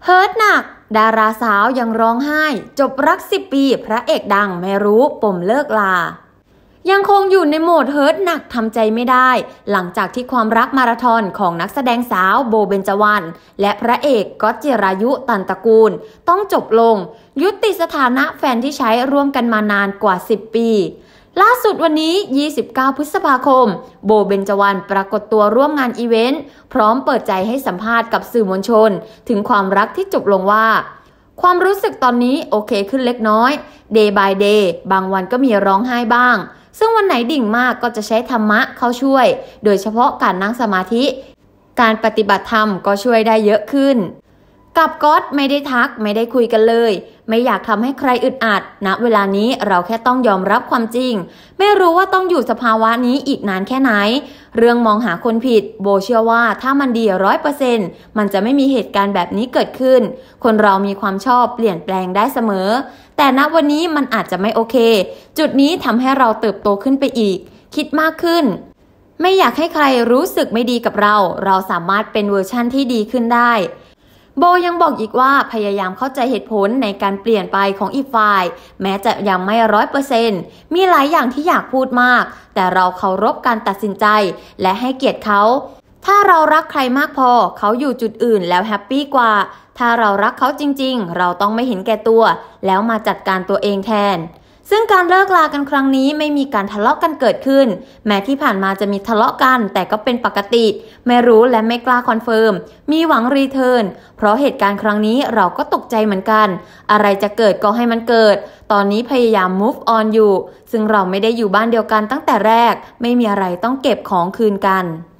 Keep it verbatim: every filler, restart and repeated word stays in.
เฮิร์ตหนักดาราสาวยังร้องไห้จบรักสิบปีพระเอกดังไม่รู้ปมเลิกลายังคงอยู่ในโหมดเฮิร์ตหนักทำใจไม่ได้หลังจากที่ความรักมาราธอนของนักแสดงสาวโบเบญจวรรณและพระเอกก๊อตจิรายุตันตระกูลต้องจบลงยุติสถานะแฟนที่ใช้ร่วมกันมานานกว่าสิบปีล่าสุดวันนี้ยี่สิบเก้าพฤษภาคมโบเบญจวรรณปรากฏตัวร่วมงานอีเวนต์พร้อมเปิดใจให้สัมภาษณ์กับสื่อมวลชนถึงความรักที่จบลงว่าความรู้สึกตอนนี้โอเคขึ้นเล็กน้อย day by day บางวันก็มีร้องไห้บ้างซึ่งวันไหนดิ่งมากก็จะใช้ธรรมะเข้าช่วยโดยเฉพาะการนั่งสมาธิการปฏิบัติธรรมก็ช่วยได้เยอะขึ้นกับก๊อตไม่ได้ทักไม่ได้คุยกันเลยไม่อยากทำให้ใครอึดอัดณเวลานี้เราแค่ต้องยอมรับความจริงไม่รู้ว่าต้องอยู่สภาวะนี้อีกนานแค่ไหนเรื่องมองหาคนผิดโบเชื่อว่าถ้ามันดีร้อยเปอร์เซ็นต์มันจะไม่มีเหตุการณ์แบบนี้เกิดขึ้นคนเรามีความชอบเปลี่ยนแปลงได้เสมอแต่ณวันนี้มันอาจจะไม่โอเคจุดนี้ทำให้เราเติบโตขึ้นไปอีกคิดมากขึ้นไม่อยากให้ใครรู้สึกไม่ดีกับเราเราสามารถเป็นเวอร์ชั่นที่ดีขึ้นได้โบยังบอกอีกว่าพยายามเข้าใจเหตุผลในการเปลี่ยนไปของอีกฝ่ายแม้จะยังไม่ร้อยเปอร์เซ็นต์มีหลายอย่างที่อยากพูดมากแต่เราเคารพการตัดสินใจและให้เกียรติเขาถ้าเรารักใครมากพอเขาอยู่จุดอื่นแล้วแฮปปี้กว่าถ้าเรารักเขาจริงๆเราต้องไม่เห็นแก่ตัวแล้วมาจัดการตัวเองแทนซึ่งการเลิกลากันครั้งนี้ไม่มีการทะเลาะกันเกิดขึ้นแม้ที่ผ่านมาจะมีทะเลาะกันแต่ก็เป็นปกติไม่รู้และไม่กล้าคอนเฟิร์มมีหวังรีเทิร์นเพราะเหตุการณ์ครั้งนี้เราก็ตกใจเหมือนกันอะไรจะเกิดก็ให้มันเกิดตอนนี้พยายาม move on อยู่ซึ่งเราไม่ได้อยู่บ้านเดียวกันตั้งแต่แรกไม่มีอะไรต้องเก็บของคืนกัน